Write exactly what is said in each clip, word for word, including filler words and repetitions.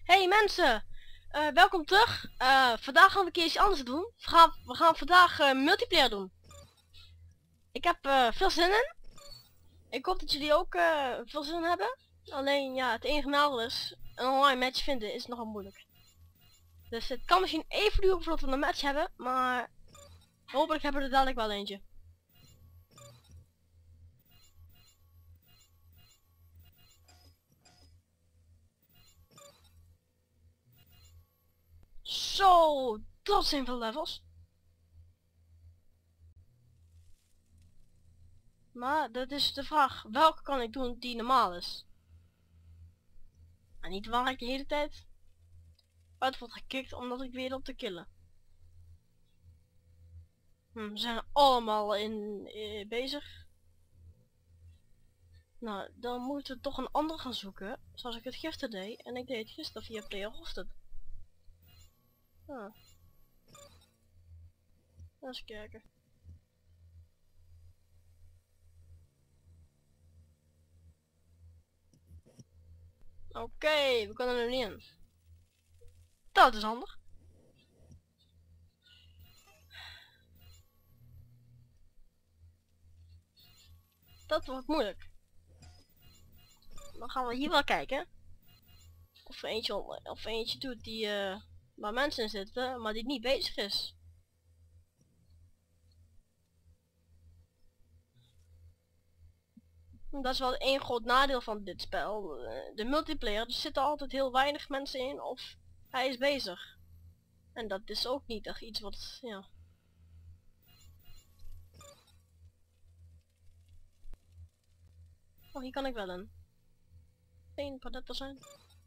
Hey mensen, uh, welkom terug. Uh, vandaag gaan we een keer iets anders doen. We gaan, we gaan vandaag uh, multiplayer doen. Ik heb uh, veel zin in. Ik hoop dat jullie ook uh, veel zin hebben. Alleen ja, het enige nadeel is, een online match vinden is nogal moeilijk. Dus het kan misschien even duren voordat we een match hebben, maar hopelijk hebben we er dadelijk wel eentje. Zo, dat zijn veel levels. Maar dat is de vraag, welke kan ik doen die normaal is? En niet waar ik de hele tijd uit word gekikt omdat ik weer op te killen. Hm, we zijn allemaal in eh, bezig. Nou, dan moeten we toch een andere gaan zoeken, zoals ik het gisteren deed. En ik deed het gisteren via Player Hosted. Ah. Eens kijken. Oké, okay, we kunnen er niet in. Dat is handig. Dat wordt moeilijk. Dan gaan we hier wel kijken. Of er eentje, of er eentje doet die uh, waar mensen in zitten, maar die niet bezig is. Dat is wel één groot nadeel van dit spel. De multiplayer, er zitten altijd heel weinig mensen in of hij is bezig. En dat is ook niet echt iets wat, ja. Oh, hier kan ik wel in. Geen padetten zijn.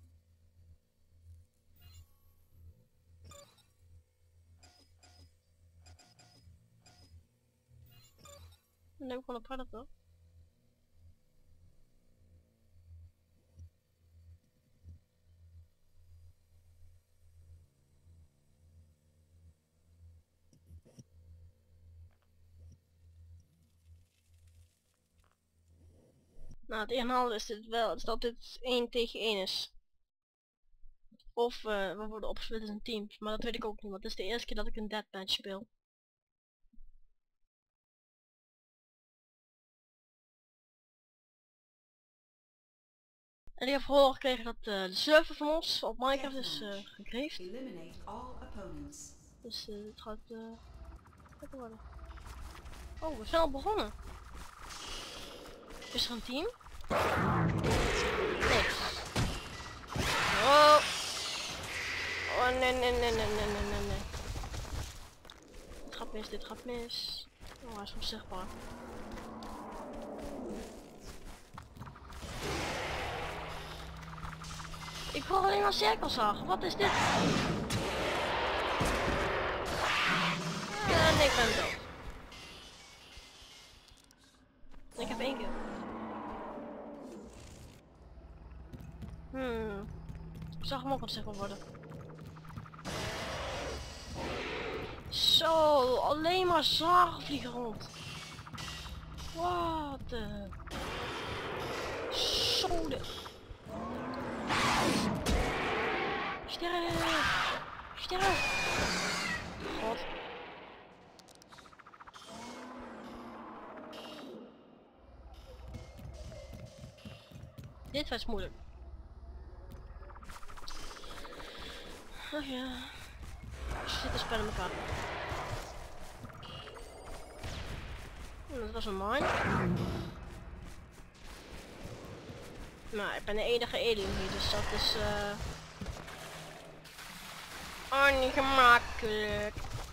Dan neem ik gewoon een predator. Nou, het inhaal is dit wel, is dat dit één tegen één is. Of uh, we worden opgesplitst in teams, maar dat weet ik ook niet, want het is de eerste keer dat ik een deathmatch speel. En ik heb gehoord gekregen dat uh, de server van ons op Minecraft is uh, gegreefd. Dus uh, het gaat uh, lekker worden. Oh, we zijn al begonnen. Is er een team? Nee. Oh. Oh nee nee nee nee nee nee nee nee. Dit gaat mis, dit gaat mis. Oh, hij is onzichtbaar. Ik hoor alleen maar cirkelzag. Wat is dit? En ik ben dood. Ik heb één keer. Hmm. Ik zag hem ook onzichtbaar worden. Zo, alleen maar zagen vliegen rond. Wat de... Zo de... Sterf! Sterf! God. Dit was moeilijk. Ach ja. Zitten spellen elkaar. Dat was een mine. Nou, ik ben de enige alien hier, dus dat is uh... oh, niet gemakkelijk.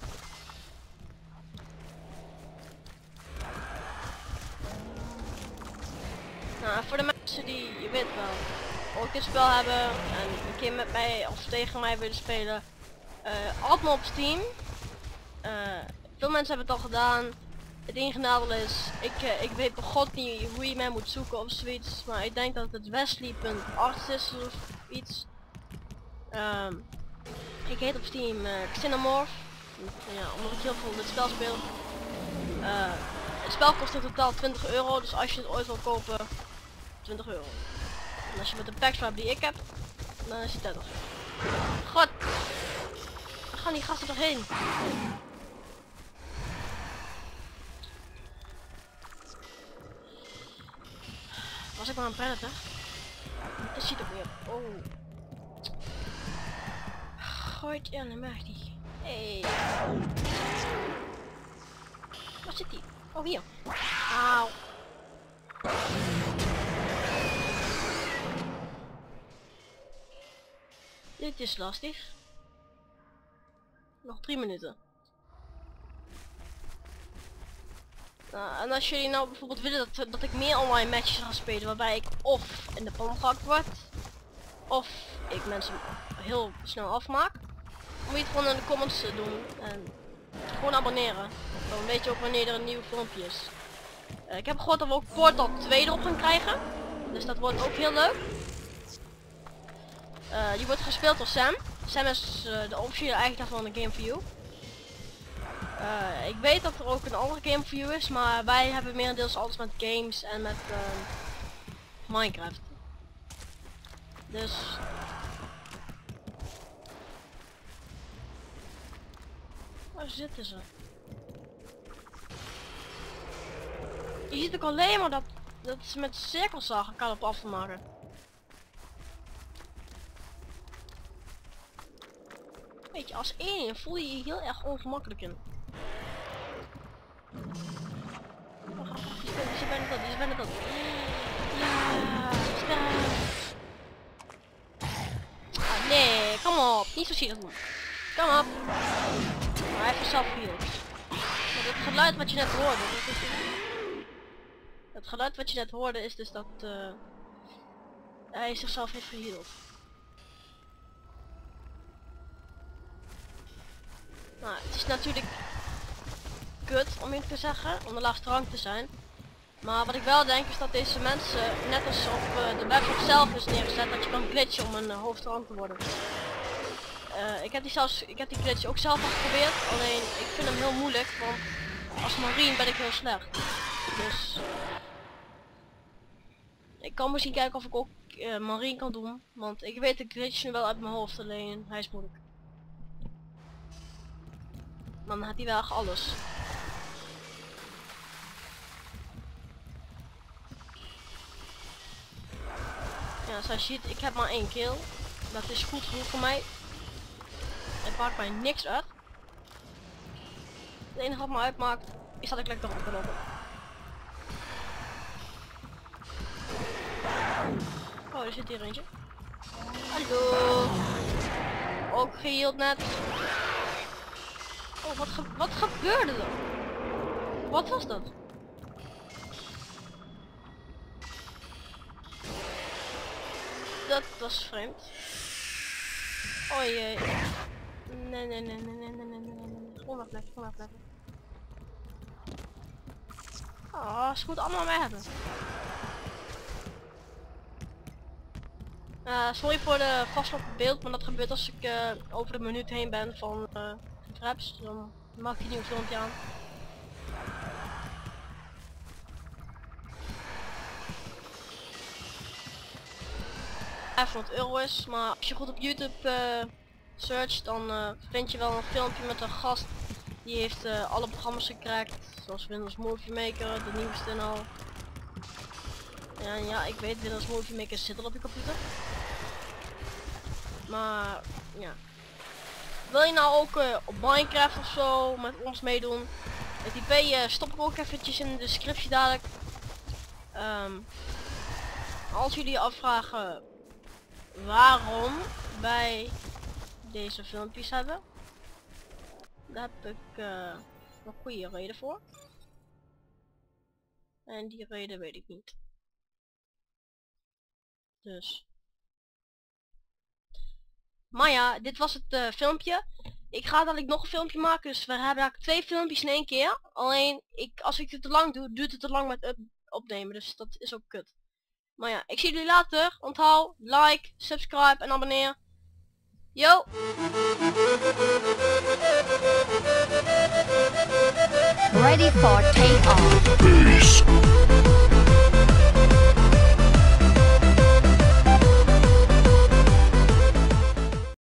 Nou, voor de mensen die, je weet wel, ook dit spel hebben en een keer met mij of tegen mij willen spelen, uh, add me op Steam. Uh, veel mensen hebben het al gedaan. Het enige nadeel is, ik, uh, ik weet begot niet hoe je mij moet zoeken of zoiets, maar ik denk dat het Wesley punt arts is of iets. Um, ik heet op Steam uh, Xenomorph, ja, omdat ik heel veel dit spel speel. Uh, het spel kost in totaal twintig euro, dus als je het ooit wil kopen, twintig euro. En als je met de packs hebt die ik heb, Dan is hij dat nog. God! Waar gaan die gasten toch heen? Was ik maar een predator? Dat ziet er weer. Oh. Gooit in de weg die. Hey. Waar zit die? Oh, hier. Auw. Dit is lastig. Nog drie minuten. Nou, en als jullie nou bijvoorbeeld willen dat, dat ik meer online matches ga spelen waarbij ik of in de pan gehakt word, of ik mensen heel snel afmaak, moet je het gewoon in de comments doen en gewoon abonneren. Dan weet je ook wanneer er een nieuw filmpje is. Uh, ik heb gehoord dat we ook Portal twee erop gaan krijgen, dus dat wordt ook heel leuk. Uh, die wordt gespeeld door Sam. Sam is uh, de officiële eigenaar van de Game for You. Uh, ik weet dat er ook een andere Game for You is, maar wij hebben merendeels alles met games en met uh, Minecraft. Dus... waar zitten ze? Je ziet ook alleen maar dat, dat ze met cirkelzagen kan op af te maken. Weet je, als één voel je je heel erg ongemakkelijk in. Oh, die is bijna dat, die is bijna dat. Ja, sterf. Ah, nee, kom op, niet zo zielig doen. Kom op. Maar hij heeft zichzelf geheeld. Maar het geluid wat je net hoorde, dat is... het geluid wat je net hoorde is dus dat uh, hij zichzelf heeft geheeld. Nou, het is natuurlijk kut om je te zeggen, om de laagste rang te zijn. Maar wat ik wel denk is dat deze mensen, net als op uh, de webshop zelf is neergezet, dat je kan glitchen om een uh, hoofdrang te worden. Uh, ik heb die zelfs, ik heb die glitch ook zelf al geprobeerd, alleen ik vind hem heel moeilijk, want als marine ben ik heel slecht. Dus ik kan misschien kijken of ik ook uh, marine kan doen, want ik weet de glitch nu wel uit mijn hoofd, alleen hij is moeilijk. Maar dan had hij wel alles. Ja, zoals je ziet, ik heb maar één kill. Dat is goed genoeg voor mij. Het maakt mij niks uit. Het enige wat me uitmaakt is dat ik lekker op kan lopen. Oh, er zit hier eentje. Hallo. Ook geheeld net. Oh, wat, ge wat gebeurde er? Wat was dat? Dat was vreemd. Oh jee. Nee, nee, nee, nee, nee, nee, nee, nee, nee. Gewoon afblijven, gewoon afblijven. Oh, ze moeten allemaal mij hebben. Uh, sorry voor de vastloppend beeld, maar dat gebeurt als ik uh, over de minuut heen ben van uh, traps. Dan maak ik een nieuw filmpje aan. vijfhonderd euro is, maar als je goed op YouTube uh, searcht, dan uh, vind je wel een filmpje met een gast die heeft uh, alle programma's gecrackt, zoals Windows Movie Maker, de nieuwste en al. En ja, ik weet, Windows Movie Maker zit al op je computer. Maar ja, wil je nou ook uh, op Minecraft of zo met ons meedoen? Het I P uh, stop ik ook eventjes in de descriptie dadelijk. Um, als jullie je afvragen waarom wij deze filmpjes hebben, daar heb ik uh, een goede reden voor. En die reden weet ik niet. Dus. Maar ja, dit was het uh, filmpje. Ik ga dadelijk nog een filmpje maken, dus we hebben eigenlijk twee filmpjes in één keer. Alleen, ik, als ik het te lang doe, duurt het te lang met up opnemen, dus dat is ook kut. Maar ja, ik zie jullie later. Onthoud, like, subscribe en abonneer. Yo! Ready for takeoff. Peace.